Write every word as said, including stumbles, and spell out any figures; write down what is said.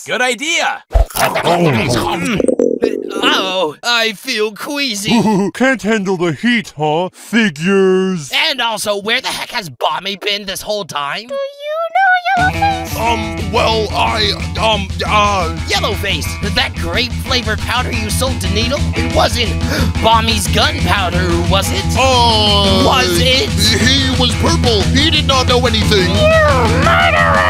Good idea. Oh, I feel queasy. Can't handle the heat, huh? Figures. And also, where the heck has Bommy been this whole time? Do you know Yellowface? Um, well, I, um, uh... Yellowface, that grape-flavored powder you sold to Needle? It wasn't Bommy's gunpowder, was it? Oh... Was it? He was purple. He did not know anything. You murderer!